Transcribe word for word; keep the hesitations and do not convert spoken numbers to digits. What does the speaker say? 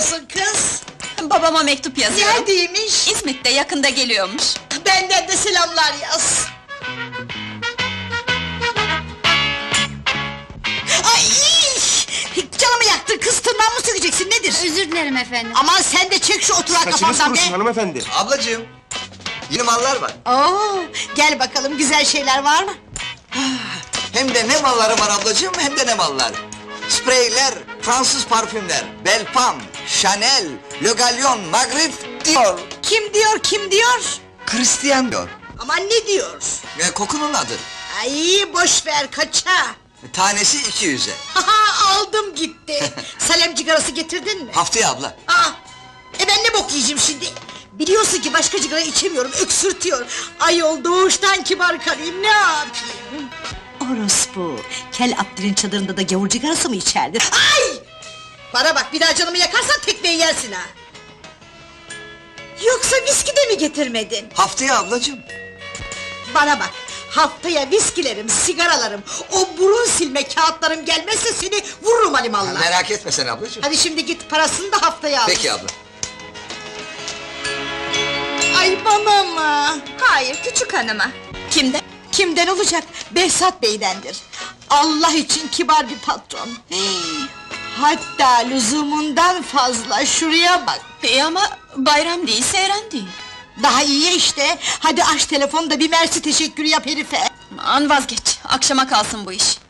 yapıyorsun kız? Babama mektup yazıyorum. Neredeymiş? İzmit'te, yakında geliyormuş. Benden de selamlar yaz. Ay! Canımı yaktın kız, tırnağımı sökeceksin, nedir? Özür dilerim efendim. Aman sen de çek şu oturak Saçınız kafamdan be! kurusun hanımefendi. Ablacığım, yeni mallar var. Oo, gel bakalım, güzel şeyler var mı? Hem de ne malları var ablacığım, hem de ne mallar. Spreyler, Fransız parfümler, Belpam, Chanel, Le Galion, Magritte diyor. Kim diyor, kim diyor? Christian diyor. Aman ne diyor? E, kokunun adı. Ay boş ver, kaça? Tanesi iki yüze. Haha, aldım gitti! Salem cigarası getirdin mi? Haftaya abla. Aa, e ben ne bok yiyeceğim şimdi? Biliyorsun ki başka cigara içemiyorum, öksürtüyor! Ayol doğuştan kibar karıyım, ne yapayım? Orospu! Kel Abdül'ün çadırında da gavur cigarası mı içerdin? Ay! Bana bak, bir daha canımı yakarsan tekmeyi yersin ha! Yoksa viski de mi getirmedin? Haftaya ablacığım. Bana bak! Haftaya viskilerim, sigaralarım, o burun silme kağıtlarım gelmezse seni vururum alimallah! Merak etme sen ablacığım. Hadi şimdi git, parasını da haftaya al! Peki abla. Ay bana mı? Hayır, küçük hanıma. Kimde? Kimden olacak? Behzat Bey'dendir. Allah için kibar bir patron. Hey, hatta lüzumundan fazla, şuraya bak! İyi ama bayram değil, seyran değil. Daha iyi işte! Hadi aç telefonu da bir mersi teşekkürü yap herife! Aman vazgeç, akşama kalsın bu iş.